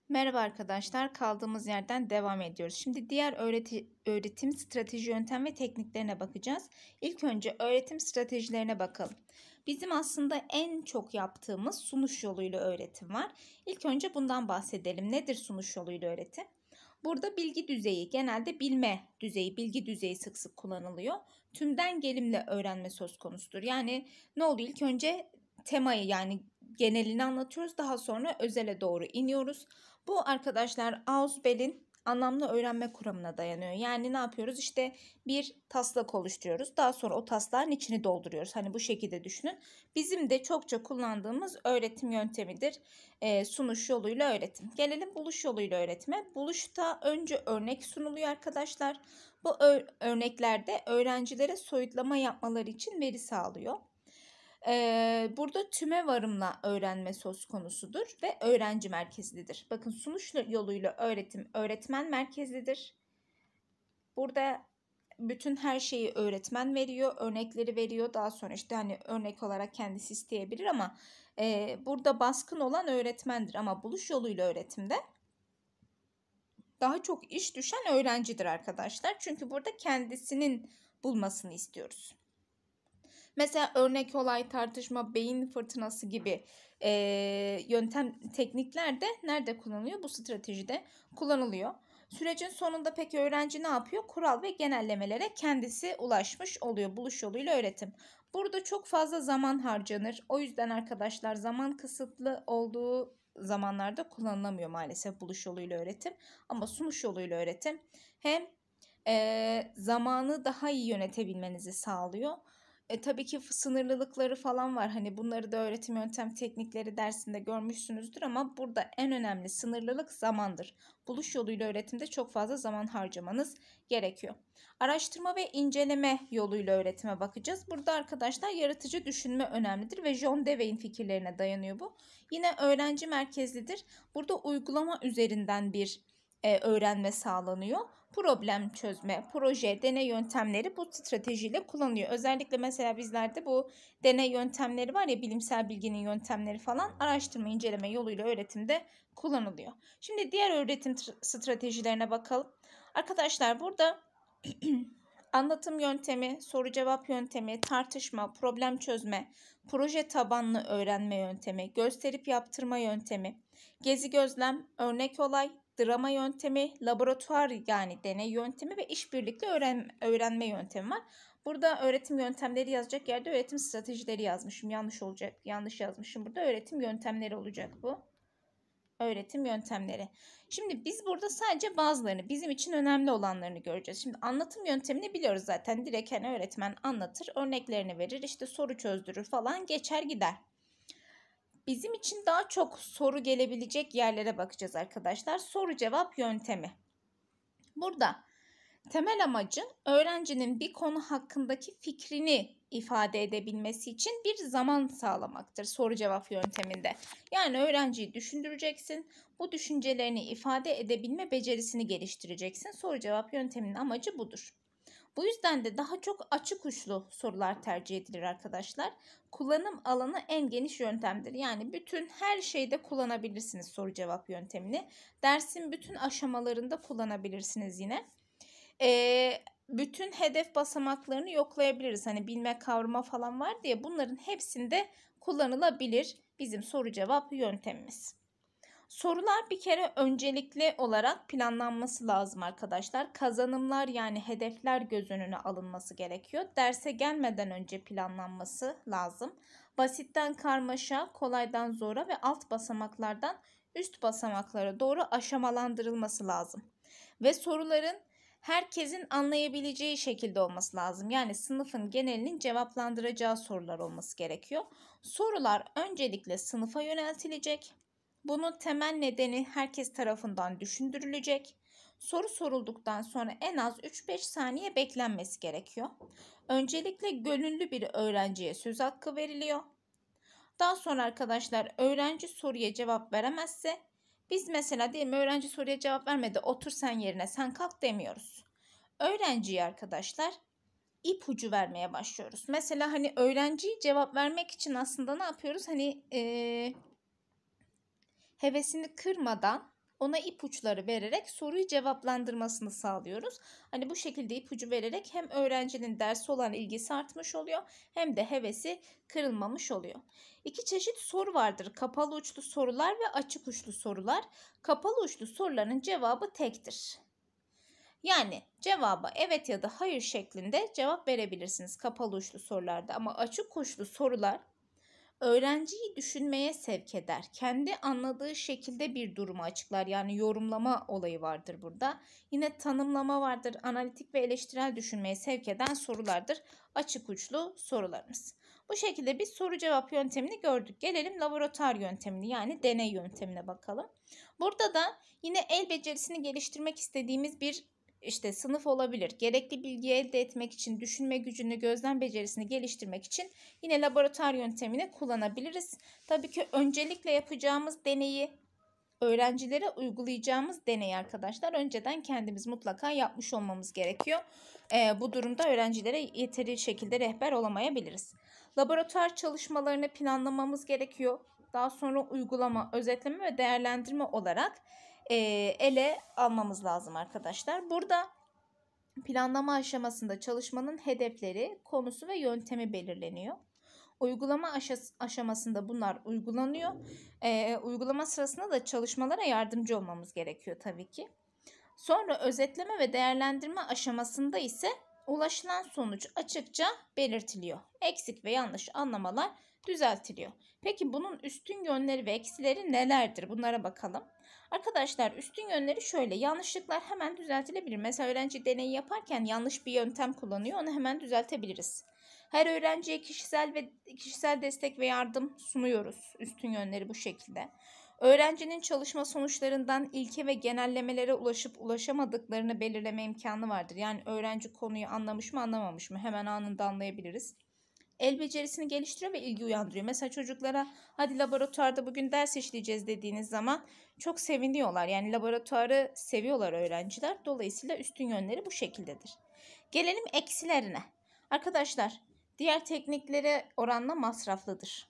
Merhaba arkadaşlar, kaldığımız yerden devam ediyoruz. Şimdi diğer öğretim strateji yöntem ve tekniklerine bakacağız. İlk önce öğretim stratejilerine bakalım. Bizim aslında en çok yaptığımız sunuş yoluyla öğretim var. İlk önce bundan bahsedelim. Nedir sunuş yoluyla öğretim? Burada bilgi düzeyi, genelde bilme düzeyi, bilgi düzeyi sık sık kullanılıyor. Tümden gelimle öğrenme söz konusudur. Yani ne oluyor? İlk önce temayı yani genelini anlatıyoruz. Daha sonra özele doğru iniyoruz. Bu arkadaşlar Ausubel'in anlamlı öğrenme kuramına dayanıyor. Yani ne yapıyoruz? İşte bir taslak oluşturuyoruz. Daha sonra o taslağın içini dolduruyoruz. Hani bu şekilde düşünün. Bizim de çokça kullandığımız öğretim yöntemidir. Sunuş yoluyla öğretim. Gelelim buluş yoluyla öğretime. Buluşta önce örnek sunuluyor arkadaşlar. Bu örneklerde öğrencilere soyutlama yapmaları için veri sağlıyor. Burada tüme varımla öğrenme söz konusudur ve öğrenci merkezlidir. Bakın sunuş yoluyla öğretim öğretmen merkezlidir. Burada bütün her şeyi öğretmen veriyor, örnekleri veriyor. Daha sonra işte hani örnek olarak kendisi isteyebilir ama burada baskın olan öğretmendir. Ama buluş yoluyla öğretimde daha çok iş düşen öğrencidir arkadaşlar. Çünkü burada kendisinin bulmasını istiyoruz. Mesela örnek olay, tartışma, beyin fırtınası gibi teknikler de nerede kullanılıyor? Bu stratejide kullanılıyor. Sürecin sonunda peki öğrenci ne yapıyor? Kural ve genellemelere kendisi ulaşmış oluyor buluş yoluyla öğretim. Burada çok fazla zaman harcanır. O yüzden arkadaşlar zaman kısıtlı olduğu zamanlarda kullanılamıyor maalesef buluş yoluyla öğretim. Ama sunuş yoluyla öğretim hem zamanı daha iyi yönetebilmenizi sağlıyor. Tabii ki sınırlılıkları falan var. Hani bunları da öğretim yöntem teknikleri dersinde görmüşsünüzdür ama burada en önemli sınırlılık zamandır. Buluş yoluyla öğretimde çok fazla zaman harcamanız gerekiyor. Araştırma ve inceleme yoluyla öğretime bakacağız. Burada arkadaşlar yaratıcı düşünme önemlidir ve John Dewey'in fikirlerine dayanıyor bu. Yine öğrenci merkezlidir. Burada uygulama üzerinden bir öğrenme sağlanıyor. Problem çözme, proje, deney yöntemleri bu stratejiyle kullanılıyor. Özellikle mesela bizlerde bu deney yöntemleri var ya, bilimsel bilginin yöntemleri falan araştırma, inceleme yoluyla öğretimde kullanılıyor. Şimdi diğer öğretim stratejilerine bakalım. Arkadaşlar burada anlatım yöntemi, soru cevap yöntemi, tartışma, problem çözme, proje tabanlı öğrenme yöntemi, gösterip yaptırma yöntemi, gezi gözlem, örnek olay, drama yöntemi, laboratuvar yani deney yöntemi ve işbirlikli öğrenme yöntemi var. Burada öğretim yöntemleri yazacak yerde öğretim stratejileri yazmışım. Yanlış olacak. Yanlış yazmışım. Burada öğretim yöntemleri olacak bu. Öğretim yöntemleri. Şimdi biz burada sadece bazılarını, bizim için önemli olanlarını göreceğiz. Şimdi anlatım yöntemini biliyoruz zaten. Direkt hani öğretmen anlatır, örneklerini verir, işte soru çözdürür falan, geçer gider. Bizim için daha çok soru gelebilecek yerlere bakacağız arkadaşlar. Soru cevap yöntemi. Burada temel amacı öğrencinin bir konu hakkındaki fikrini ifade edebilmesi için bir zaman sağlamaktır soru cevap yönteminde. Yani öğrenciyi düşündüreceksin. Bu düşüncelerini ifade edebilme becerisini geliştireceksin. Soru cevap yönteminin amacı budur. Bu yüzden de daha çok açık uçlu sorular tercih edilir arkadaşlar. Kullanım alanı en geniş yöntemdir. Yani bütün her şeyde kullanabilirsiniz soru cevap yöntemini. Dersin bütün aşamalarında kullanabilirsiniz yine. Bütün hedef basamaklarını yoklayabiliriz. Hani bilme, kavrama falan var diye, bunların hepsinde kullanılabilir bizim soru cevap yöntemimiz. Sorular bir kere öncelikli olarak planlanması lazım arkadaşlar. Kazanımlar yani hedefler göz önüne alınması gerekiyor. Derse gelmeden önce planlanması lazım. Basitten karmaşa, kolaydan zora ve alt basamaklardan üst basamaklara doğru aşamalandırılması lazım. Ve soruların herkesin anlayabileceği şekilde olması lazım. Yani sınıfın genelinin cevaplandıracağı sorular olması gerekiyor. Sorular öncelikle sınıfa yöneltilecek. Bunun temel nedeni herkes tarafından düşündürülecek. Soru sorulduktan sonra en az 3-5 saniye beklenmesi gerekiyor. Öncelikle gönüllü bir öğrenciye söz hakkı veriliyor. Daha sonra arkadaşlar öğrenci soruya cevap veremezse, biz mesela diyelim öğrenci soruya cevap vermedi, otur sen yerine, sen kalk demiyoruz. Öğrenciye arkadaşlar ipucu vermeye başlıyoruz. Mesela hani öğrenciyi cevap vermek için aslında ne yapıyoruz? Hani hevesini kırmadan ona ipuçları vererek soruyu cevaplandırmasını sağlıyoruz. Hani bu şekilde ipucu vererek hem öğrencinin derse olan ilgisi artmış oluyor hem de hevesi kırılmamış oluyor. İki çeşit soru vardır. Kapalı uçlu sorular ve açık uçlu sorular. Kapalı uçlu soruların cevabı tektir. Yani cevaba evet ya da hayır şeklinde cevap verebilirsiniz kapalı uçlu sorularda, ama açık uçlu sorular öğrenciyi düşünmeye sevk eder. Kendi anladığı şekilde bir durumu açıklar. Yani yorumlama olayı vardır burada. Yine tanımlama vardır. Analitik ve eleştirel düşünmeye sevk eden sorulardır açık uçlu sorularımız. Bu şekilde biz soru cevap yöntemini gördük. Gelelim laboratuvar yöntemine, yani deney yöntemine bakalım. Burada da yine el becerisini geliştirmek istediğimiz bir sınıf olabilir. Gerekli bilgiyi elde etmek için, düşünme gücünü, gözlem becerisini geliştirmek için yine laboratuvar yöntemini kullanabiliriz. Tabii ki öncelikle yapacağımız deneyi, öğrencilere uygulayacağımız deneyi arkadaşlar önceden kendimiz mutlaka yapmış olmamız gerekiyor. Bu durumda öğrencilere yeteri şekilde rehber olamayabiliriz. Laboratuvar çalışmalarını planlamamız gerekiyor. Daha sonra uygulama, özetleme ve değerlendirme olarak ele almamız lazım arkadaşlar. Burada planlama aşamasında çalışmanın hedefleri, konusu ve yöntemi belirleniyor. Uygulama aşamasında bunlar uygulanıyor. Uygulama sırasında da çalışmalara yardımcı olmamız gerekiyor tabii ki. Sonra özetleme ve değerlendirme aşamasında ise ulaşılan sonuç açıkça belirtiliyor. Eksik ve yanlış anlamalar düzeltiliyor. Peki bunun üstün yönleri ve eksileri nelerdir? Bunlara bakalım. Arkadaşlar üstün yönleri şöyle: yanlışlıklar hemen düzeltilebilir. Mesela öğrenci deneyi yaparken yanlış bir yöntem kullanıyor, onu hemen düzeltebiliriz. Her öğrenciye kişisel destek ve yardım sunuyoruz. Üstün yönleri bu şekilde. Öğrencinin çalışma sonuçlarından ilke ve genellemelere ulaşıp ulaşamadıklarını belirleme imkanı vardır. Yani öğrenci konuyu anlamış mı anlamamış mı hemen anında anlayabiliriz. El becerisini geliştiriyor ve ilgi uyandırıyor. Mesela çocuklara hadi laboratuvarda bugün ders işleyeceğiz dediğiniz zaman çok seviniyorlar. Yani laboratuvarı seviyorlar öğrenciler. Dolayısıyla üstün yönleri bu şekildedir. Gelelim eksilerine. Arkadaşlar diğer tekniklere oranla masraflıdır.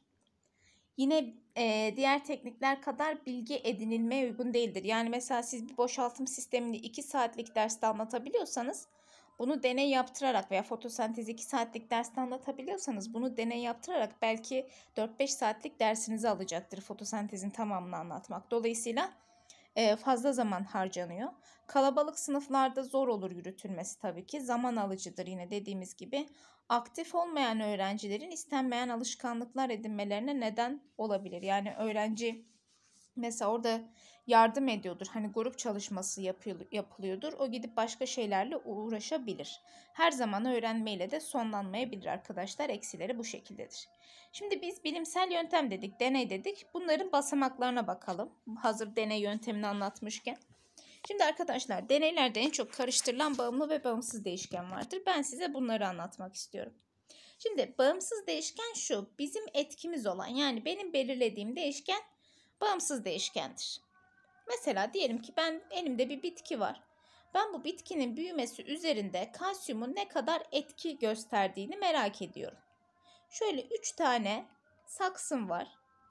Yine diğer teknikler kadar bilgi edinilmeye uygun değildir. Yani mesela siz bir boşaltım sistemini 2 saatlik derste anlatabiliyorsanız, bunu deney yaptırarak veya fotosentezi 2 saatlik derste anlatabiliyorsanız bunu deney yaptırarak belki 4-5 saatlik dersinizi alacaktır fotosentezin tamamını anlatmak. Dolayısıyla fazla zaman harcanıyor. Kalabalık sınıflarda zor olur yürütülmesi tabii ki. Zaman alıcıdır yine dediğimiz gibi. Aktif olmayan öğrencilerin istenmeyen alışkanlıklar edinmelerine neden olabilir. Yani öğrenci mesela orada yardım ediyordur. Hani grup çalışması yapılıyordur. O gidip başka şeylerle uğraşabilir. Her zaman öğrenmeyle de sonlanmayabilir arkadaşlar. Eksileri bu şekildedir. Şimdi biz bilimsel yöntem dedik, deney dedik. Bunların basamaklarına bakalım. Hazır deney yöntemini anlatmışken. Şimdi arkadaşlar deneylerde en çok karıştırılan bağımlı ve bağımsız değişken vardır. Ben size bunları anlatmak istiyorum. Şimdi bağımsız değişken şu: bizim etkimiz olan, yani benim belirlediğim değişken bağımsız değişkendir. Mesela diyelim ki elimde bir bitki var. Ben bu bitkinin büyümesi üzerinde kalsiyumun ne kadar etki gösterdiğini merak ediyorum. Şöyle 3 tane saksım var.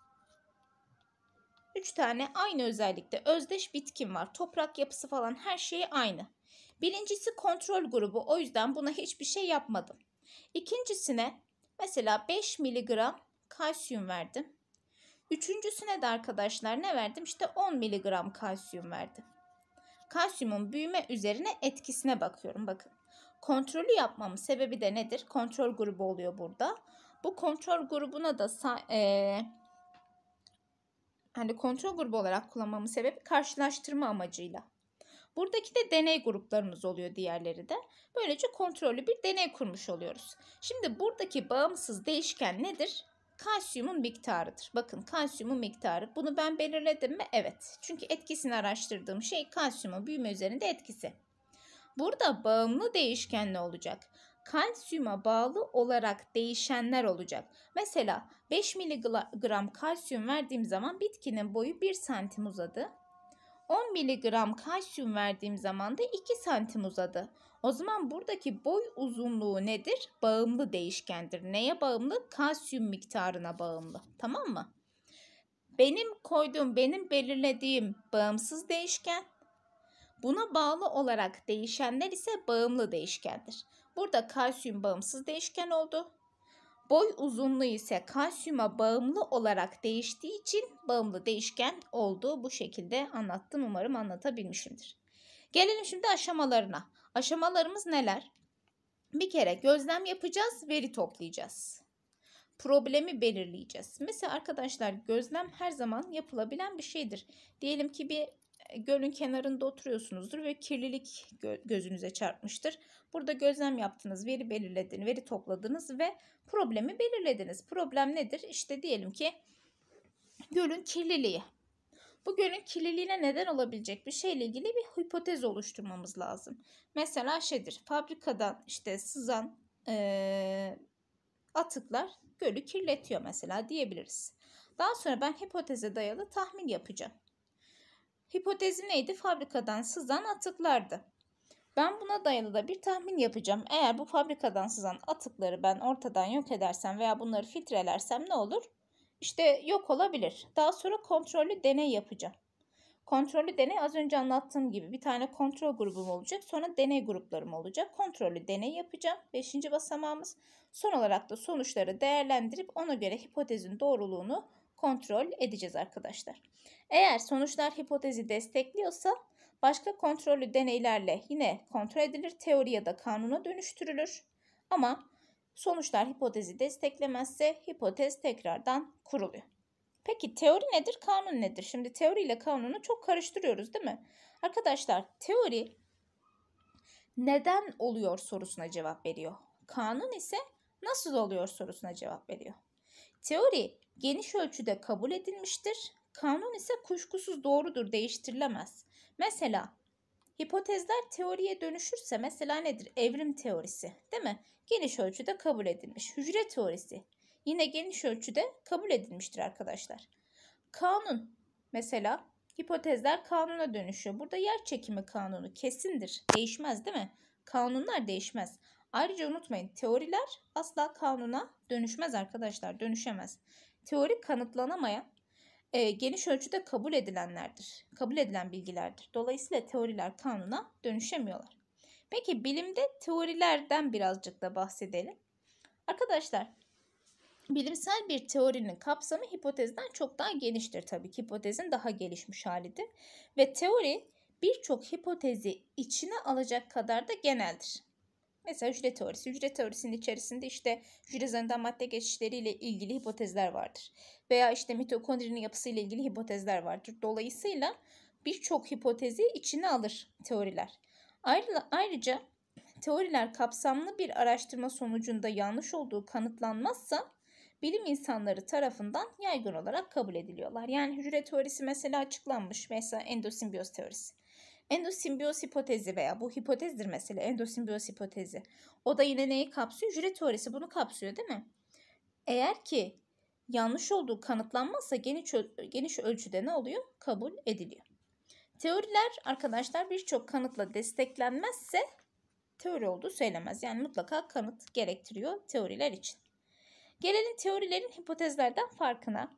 3 tane aynı özellikte özdeş bitkim var. Toprak yapısı falan her şeyi aynı. Birincisi kontrol grubu, o yüzden buna hiçbir şey yapmadım. İkincisine mesela 5 miligram kalsiyum verdim. Üçüncüsüne de arkadaşlar ne verdim? İşte 10 miligram kalsiyum verdim. Kalsiyumun büyüme üzerine etkisine bakıyorum. Bakın, kontrolü yapmamın sebebi de nedir? Kontrol grubu oluyor burada. Bu kontrol grubuna da hani kontrol grubu olarak kullanmamın sebebi karşılaştırma amacıyla. Buradaki de deney gruplarımız oluyor, diğerleri de. Böylece kontrollü bir deney kurmuş oluyoruz. Şimdi buradaki bağımsız değişken nedir? Kalsiyumun miktarıdır. Bakın, kalsiyumun miktarı. Bunu ben belirledim mi? Evet. Çünkü etkisini araştırdığım şey kalsiyumun büyüme üzerinde etkisi. Burada bağımlı değişken ne olacak? Kalsiyuma bağlı olarak değişenler olacak. Mesela 5 miligram kalsiyum verdiğim zaman bitkinin boyu 1 santim uzadı. 10 miligram kalsiyum verdiğim zaman da 2 santim uzadı. O zaman buradaki boy uzunluğu nedir? Bağımlı değişkendir. Neye bağımlı? Kalsiyum miktarına bağımlı. Tamam mı? Benim koyduğum, benim belirlediğim bağımsız değişken. Buna bağlı olarak değişenler ise bağımlı değişkendir. Burada kalsiyum bağımsız değişken oldu. Boy uzunluğu ise kalsiyuma bağımlı olarak değiştiği için bağımlı değişken oldu. Bu şekilde anlattım. Umarım anlatabilmişimdir. Gelelim şimdi aşamalarına. Aşamalarımız neler? Bir kere gözlem yapacağız, veri toplayacağız. Problemi belirleyeceğiz. Mesela arkadaşlar gözlem her zaman yapılabilen bir şeydir. Diyelim ki bir gölün kenarında oturuyorsunuzdur ve kirlilik gözünüze çarpmıştır. Burada gözlem yaptınız, veri belirlediniz, veri topladınız ve problemi belirlediniz. Problem nedir? İşte diyelim ki gölün kirliliği. Bu gölün kirliliğine neden olabilecek bir şeyle ilgili bir hipotez oluşturmamız lazım. Mesela fabrikadan işte sızan atıklar gölü kirletiyor mesela diyebiliriz. Daha sonra ben hipoteze dayalı tahmin yapacağım. Hipotezi neydi? Fabrikadan sızan atıklardı. Ben buna dayalı da bir tahmin yapacağım. Eğer bu fabrikadan sızan atıkları ben ortadan yok edersem veya bunları filtrelersem ne olur? İşte yok olabilir. Daha sonra kontrollü deney yapacağım. Kontrollü deney az önce anlattığım gibi bir tane kontrol grubum olacak. Sonra deney gruplarım olacak. Kontrollü deney yapacağım. 5. basamağımız. Son olarak da sonuçları değerlendirip ona göre hipotezin doğruluğunu kontrol edeceğiz arkadaşlar. Eğer sonuçlar hipotezi destekliyorsa başka kontrollü deneylerle yine kontrol edilir. Teori ya da kanuna dönüştürülür. Ama sonuçlar hipotezi desteklemezse hipotez tekrardan kuruluyor. Peki teori nedir, kanun nedir? Şimdi teori ile kanunu çok karıştırıyoruz değil mi? Arkadaşlar teori neden oluyor sorusuna cevap veriyor. Kanun ise nasıl oluyor sorusuna cevap veriyor. Teori geniş ölçüde kabul edilmiştir. Kanun ise kuşkusuz doğrudur, değiştirilemez. Mesela hipotezler teoriye dönüşürse mesela nedir? Evrim teorisi değil mi? Geniş ölçüde kabul edilmiş. Hücre teorisi yine geniş ölçüde kabul edilmiştir arkadaşlar. Kanun mesela hipotezler kanuna dönüşüyor. Burada yer çekimi kanunu kesindir. Değişmez değil mi? Kanunlar değişmez. Ayrıca unutmayın teoriler asla kanuna dönüşmez arkadaşlar. Dönüşemez. Teori kanıtlanamayan geniş ölçüde kabul edilenlerdir. Kabul edilen bilgilerdir. Dolayısıyla teoriler kanuna dönüşemiyorlar. Peki bilimde teorilerden birazcık da bahsedelim. Arkadaşlar bilimsel bir teorinin kapsamı hipotezden çok daha geniştir tabii ki. Hipotezin daha gelişmiş halidir. Ve teori birçok hipotezi içine alacak kadar da geneldir. Mesela hücre teorisi. Hücre teorisinin içerisinde işte hücre zarından madde geçişleriyle ilgili hipotezler vardır. Veya işte mitokondrinin yapısıyla ilgili hipotezler vardır. Dolayısıyla birçok hipotezi içine alır teoriler. Ayrıca teoriler kapsamlı bir araştırma sonucunda yanlış olduğu kanıtlanmazsa bilim insanları tarafından yaygın olarak kabul ediliyorlar. Yani hücre teorisi mesela açıklanmış. Mesela endosimbiyoz teorisi. Endosimbiyoz hipotezi veya bu hipotezdir mesela endosimbiyoz hipotezi. O da yine neyi kapsıyor? Hücre teorisi bunu kapsıyor değil mi? Eğer ki yanlış olduğu kanıtlanmazsa geniş ölçüde ne oluyor? Kabul ediliyor. Teoriler arkadaşlar birçok kanıtla desteklenmezse teori olduğu söylemez. Yani mutlaka kanıt gerektiriyor teoriler için. Gelelim teorilerin hipotezlerden farkına.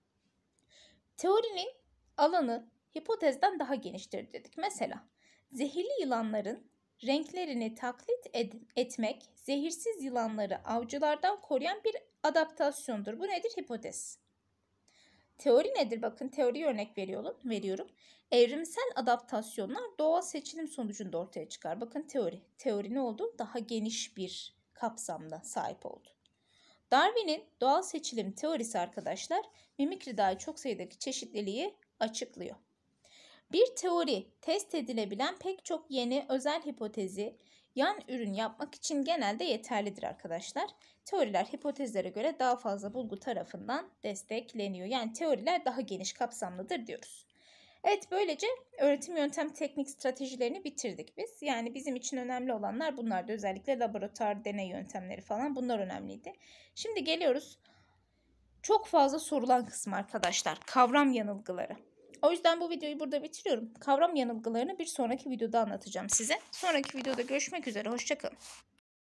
Teorinin alanı hipotezden daha geniştir dedik. Mesela zehirli yılanların renklerini taklit etmek zehirsiz yılanları avcılardan koruyan bir adaptasyondur. Bu nedir? Hipotez. Teori nedir? Bakın teoriye örnek veriyorum. Evrimsel adaptasyonlar doğal seçilim sonucunda ortaya çıkar. Bakın teori. Teori ne oldu? Daha geniş bir kapsamda sahip oldu. Darwin'in doğal seçilim teorisi arkadaşlar mimikri dahi çok sayıdaki çeşitliliği açıklıyor. Bir teori test edilebilen pek çok yeni özel hipotezi yan ürün yapmak için genelde yeterlidir arkadaşlar. Teoriler hipotezlere göre daha fazla bulgu tarafından destekleniyor. Yani teoriler daha geniş kapsamlıdır diyoruz. Evet böylece öğretim yöntem teknik stratejilerini bitirdik biz. Yani bizim için önemli olanlar bunlardı. Özellikle laboratuvar deney yöntemleri falan bunlar önemliydi. Şimdi geliyoruz çok fazla sorulan kısmı arkadaşlar. Kavram yanılgıları. O yüzden bu videoyu burada bitiriyorum. Kavram yanılgılarını bir sonraki videoda anlatacağım size. Sonraki videoda görüşmek üzere. Hoşça kalın.